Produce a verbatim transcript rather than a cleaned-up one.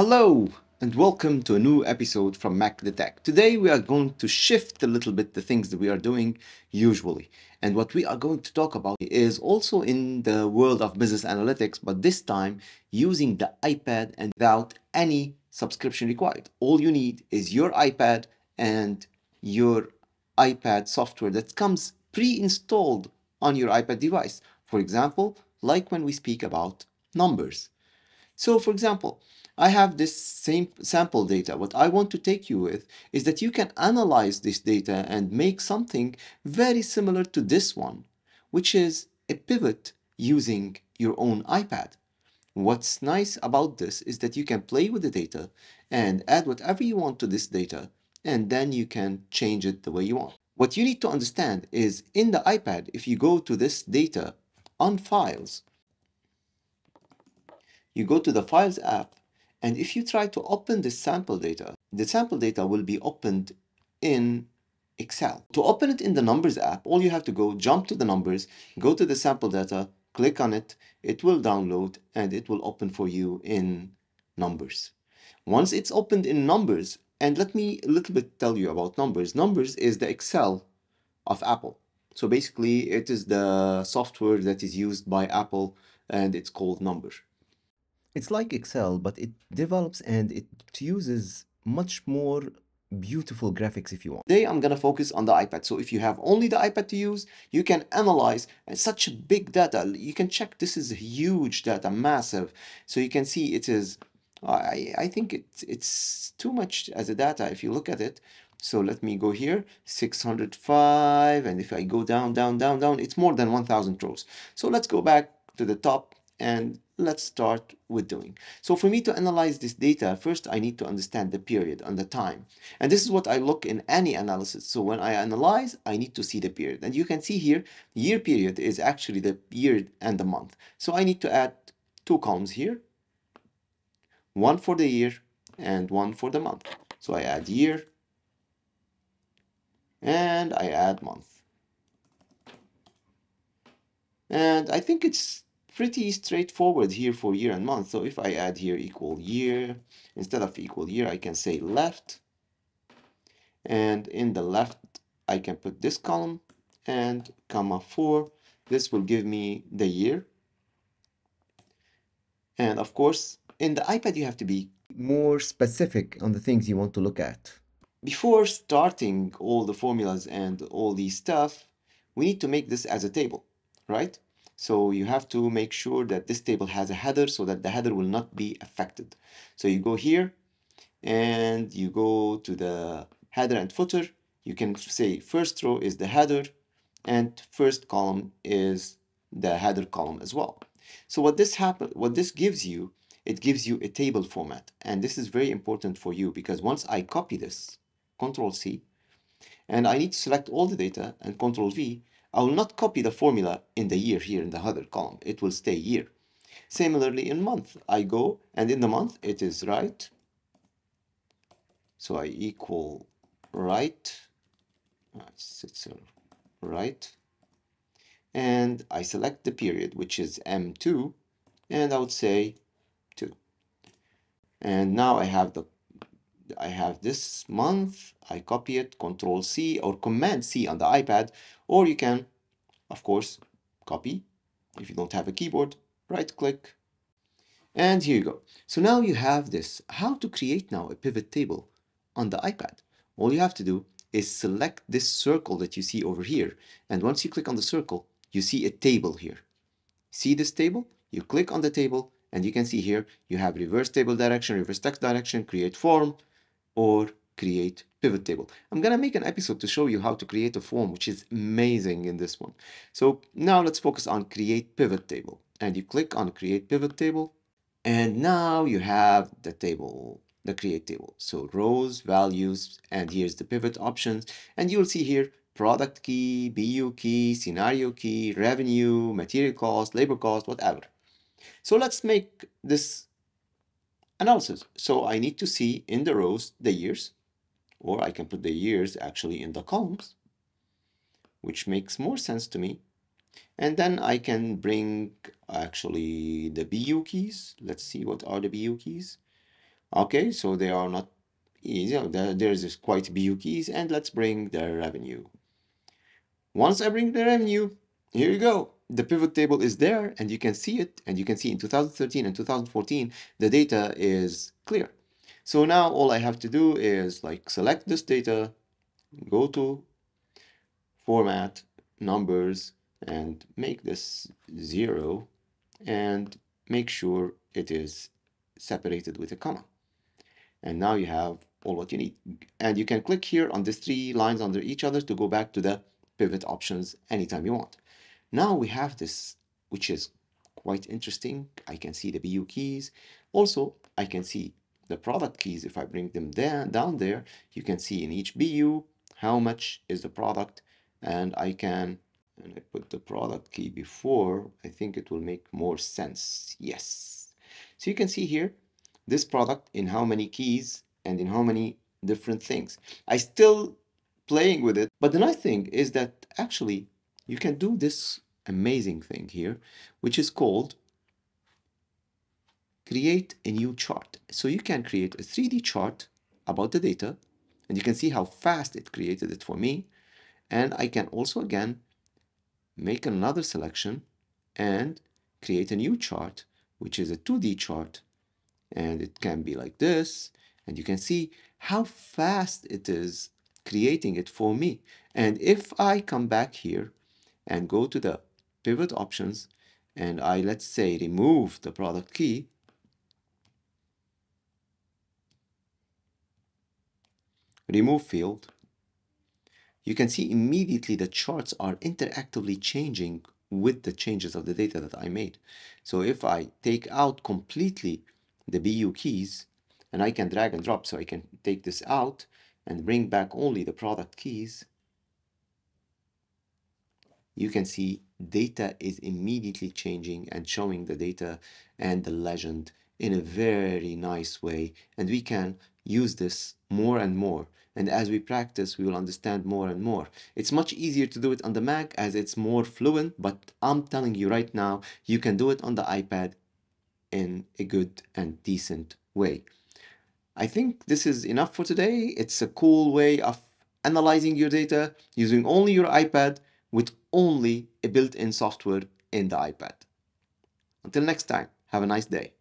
Hello and welcome to a new episode from Mac the Tech. Today we are going to shift a little bit the things that we are doing usually. And what we are going to talk about is also in the world of business analytics, but this time using the iPad and without any subscription required. All you need is your iPad and your iPad software that comes pre-installed on your iPad device. For example, like when we speak about numbers. So for example, I have this same sample data. What I want to take you with is that you can analyze this data and make something very similar to this one, which is a pivot using your own iPad. What's nice about this is that you can play with the data and add whatever you want to this data, and then you can change it the way you want. What you need to understand is in the iPad, if you go to this data on files, you go to the Files app, and if you try to open the sample data, the sample data will be opened in Excel. To open it in the Numbers app, all you have to go jump to the Numbers, go to the sample data, click on it, it will download, and it will open for you in Numbers. Once it's opened in Numbers, and let me a little bit tell you about Numbers. Numbers is the Excel of Apple. So basically, it is the software that is used by Apple, and it's called Numbers. It's like Excel, but it develops and it uses much more beautiful graphics if you want. Today I'm gonna focus on the iPad. So if you have only the iPad to use, you can analyze and such a big data. You can check this is huge data, massive. So you can see it is, I, I think it's, it's too much as a data if you look at it. So let me go here, six hundred five, and if I go down, down, down, down, it's more than one thousand rows. So let's go back to the top and let's start with doing. So for me to analyze this data, first I need to understand the period and the time. And this is what I look in any analysis. So when I analyze, I need to see the period. And you can see here, year period is actually the year and the month. So I need to add two columns here, one for the year and one for the month. So I add year and I add month. And I think it's pretty straightforward here for year and month. So if I add here equal year, instead of equal year, I can say left. And in the left, I can put this column and comma four. This will give me the year. And of course, in the iPad, you have to be more specific on the things you want to look at. Before starting all the formulas and all these stuff, we need to make this as a table, right? So you have to make sure that this table has a header so that the header will not be affected. So you go here and you go to the header and footer. You can say first row is the header and first column is the header column as well. So what this happen, what this gives you, it gives you a table format. And this is very important for you because once I copy this, control C, and I need to select all the data and control V, I will not copy the formula in the year here in the header column. It will stay year. Similarly in month, I go and in the month it is right. So I equal right, it's right, and I select the period, which is M two, and I would say two. And now I have the I have this month, I copy it, control C or command C on the iPad, or you can, of course, copy. If you don't have a keyboard, right click, and here you go. So now you have this. How to create now a pivot table on the iPad? All you have to do is select this circle that you see over here. And once you click on the circle, you see a table here. See this table? You click on the table and you can see here, you have reverse table direction, reverse text direction, create form, or create pivot table. I'm gonna make an episode to show you how to create a form, which is amazing in this one. So now let's focus on create pivot table. And you click on create pivot table. And now you have the table, the create table. So rows, values, and here's the pivot options. And you'll see here product key, B U key, scenario key, revenue, material cost, labor cost, whatever. So let's make this analysis. So I need to see in the rows the years, or I can put the years actually in the columns, which makes more sense to me. And then I can bring actually the B U keys. Let's see what are the B U keys. Okay, so they are not easy. There, there's this quite B U keys, and let's bring the revenue. Once I bring the revenue, here you go. The pivot table is there, and you can see it, and you can see in two thousand thirteen and two thousand fourteen, the data is clear. So now all I have to do is like select this data, go to format, numbers, and make this zero, and make sure it is separated with a comma. And now you have all what you need. And you can click here on these three lines under each other to go back to the pivot options anytime you want. Now we have this, which is quite interesting. I can see the B U keys. Also, I can see the product keys. If I bring them down, down there, you can see in each B U how much is the product, and I can, and I put the product key before, I think it will make more sense. Yes. So you can see here this product in how many keys and in how many different things. I still playing with it, but the nice thing is that actually you can do this amazing thing here, which is called create a new chart. So you can create a three D chart about the data, and you can see how fast it created it for me. And I can also again make another selection and create a new chart, which is a two D chart, and it can be like this, and you can see how fast it is creating it for me. And if I come back here and go to the pivot options, and I, let's say, remove the product key, remove field, you can see immediately the charts are interactively changing with the changes of the data that I made. So if I take out completely the B U keys, and I can drag and drop, so I can take this out and bring back only the product keys, you can see data is immediately changing and showing the data and the legend in a very nice way. And we can use this more and more. And as we practice, we will understand more and more. It's much easier to do it on the Mac as it's more fluent, but I'm telling you right now, you can do it on the iPad in a good and decent way. I think this is enough for today. It's a cool way of analyzing your data using only your iPad with only a built-in software in the iPad. Until next time, have a nice day.